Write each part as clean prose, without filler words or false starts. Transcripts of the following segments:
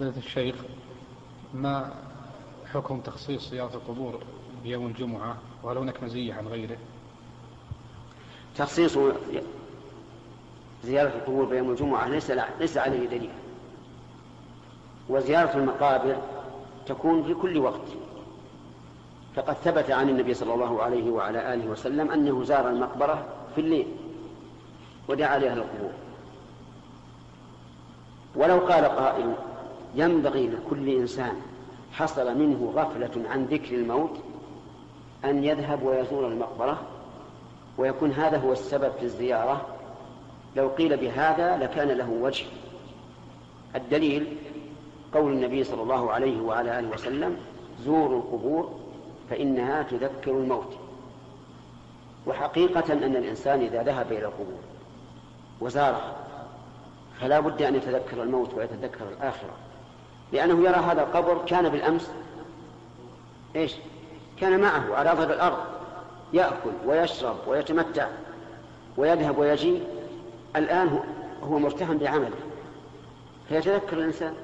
فضيلة الشيخ، ما حكم تخصيص زيارة القبور بيوم الجمعة، وهل هناك مزية عن غيره؟ تخصيص زيارة القبور بيوم الجمعة ليس عليه دليل، وزيارة المقابر تكون في كل وقت، فقد ثبت عن النبي صلى الله عليه وعلى آله وسلم أنه زار المقبرة في الليل ودعا لأهل القبور. ولو قال قائل ينبغي لكل إنسان حصل منه غفلة عن ذكر الموت أن يذهب ويزور المقبرة ويكون هذا هو السبب في الزيارة، لو قيل بهذا لكان له وجه. الدليل قول النبي صلى الله عليه وعلى آله وسلم: زوروا القبور فإنها تذكر الموت. وحقيقة أن الإنسان إذا ذهب إلى القبور وزاره فلا بد أن يتذكر الموت ويتذكر الآخرة، لأنه يرى هذا القبر كان بالأمس كان معه على ظهر الأرض يأكل ويشرب ويتمتع ويذهب ويجي، الآن هو مرتهن بعمله، فيتذكر الإنسان.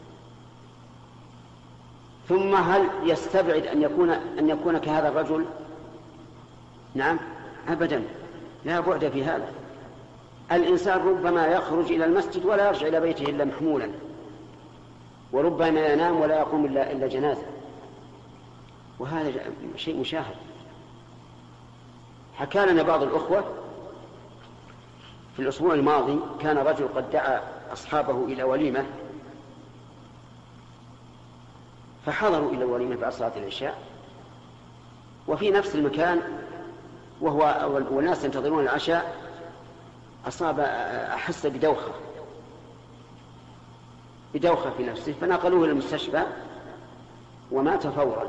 ثم هل يستبعد أن يكون كهذا الرجل؟ نعم، أبدا، لا بعد في هذا. الإنسان ربما يخرج إلى المسجد ولا يرجع إلى بيته إلا محمولا، وربما ينام ولا يقوم إلا جنازة، وهذا شيء مشاهد. حكى لنا بعض الأخوة في الأسبوع الماضي كان رجل قد دعا أصحابه إلى وليمة، فحضروا إلى الوليمة بعد صلاة العشاء، وفي نفس المكان والناس ينتظرون العشاء أحس بدوخة في نفسه، فنقلوه إلى المستشفى ومات فورا.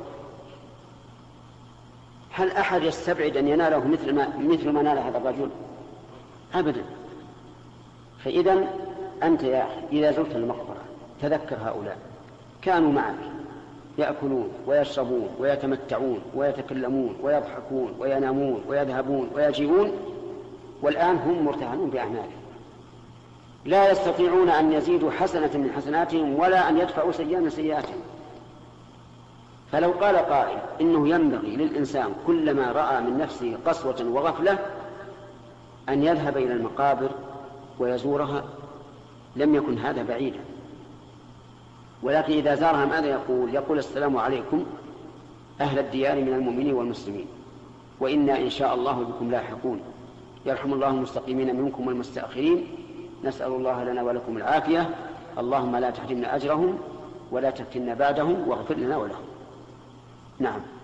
هل أحد يستبعد أن يناله مثل ما نال هذا الرجل؟ أبدا. فإذا أنت يا أخي إذا زرت المقبرة تذكر هؤلاء كانوا معك يأكلون ويشربون ويتمتعون ويتكلمون ويضحكون وينامون ويذهبون ويجيئون، والآن هم مرتهنون بأعمالهم، لا يستطيعون أن يزيدوا حسنة من حسناتهم ولا أن يدفعوا سيئة من سيئاتهم. فلو قال قائل إنه ينبغي للإنسان كلما رأى من نفسه قسوة وغفلة أن يذهب إلى المقابر ويزورها لم يكن هذا بعيدا، ولكن إذا زارها ماذا يقول السلام عليكم أهل الديار من المؤمنين والمسلمين وإنا إن شاء الله بكم لاحقون، يرحم الله المستقيمين منكم والمستأخرين، نسأل الله لنا ولكم العافية، اللهم لا تحرمنا أجرهم ولا تفتنا بعدهم واغفر لنا ولهم. نعم.